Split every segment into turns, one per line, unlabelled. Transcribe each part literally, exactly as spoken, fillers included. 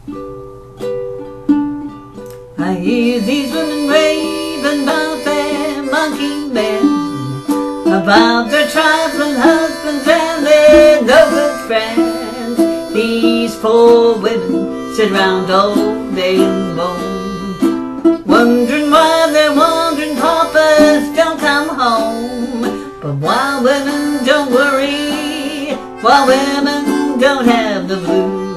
I hear these women raving about their monkey men, about their trifling husbands and their no good friends. These poor women sit round all day and moan, wondering why their wandering papas don't come home. But while women don't worry, while women don't have the blues.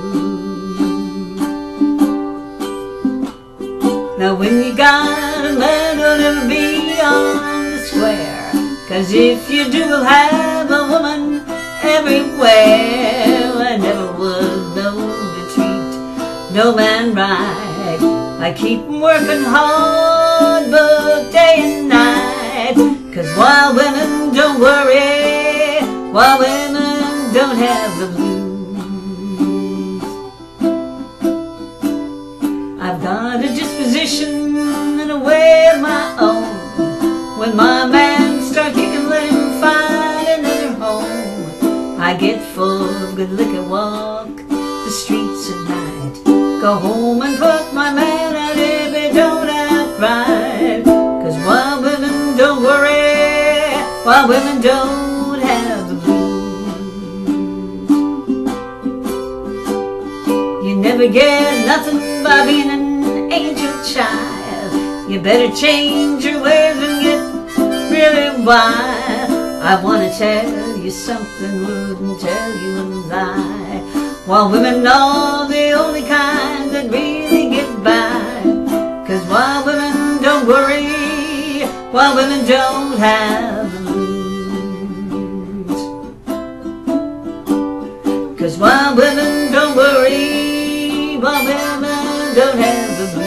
Now when you got a man, don't ever be on the square, 'cause if you do, you'll have a woman everywhere. I never would know to treat no man right. I keep working hard both day and night, 'cause while women don't worry, while women don't have the blues. I've got a disposition and a way of my own. When my man starts kicking, let him find another home. I get full of good liquor, walk the streets at night, go home and put my man out if he don't act right. 'Cause while women don't worry, while women don't have the blues. You never get nothing by being an angel child. You better change your ways and get really wild. I wanna tell you something, wouldn't tell you a lie. While women are the only kind that really get by. 'Cause while women don't worry, while women don't have the blues. 'Cause while women don't worry, while women don't have the blues.